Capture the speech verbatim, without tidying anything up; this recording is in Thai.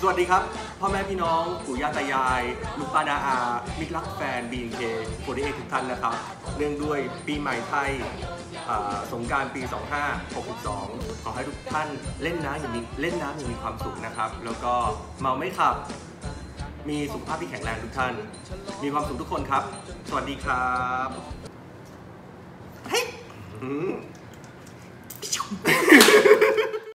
สวัสดีครับพ่อแม่พี่น้องปู่ย่าตายายลูกป้านาอามิตรรักแฟน บี เอ็น เค โฟร์ตี้เอท ทุกท่านนะครับเนื่องด้วยปีใหม่ไทยสงกรานต์ปีสองพันห้าร้อยหกสิบสองขอให้ทุกท่านเล่นน้ำอย่างมีเล่นน้ำอย่างมีความสุขนะครับแล้วก็เมาไม่ขับมีสุขภาพที่แข็งแรงทุกท่านมีความสุขทุกคนครับสวัสดีครับเฮ้ย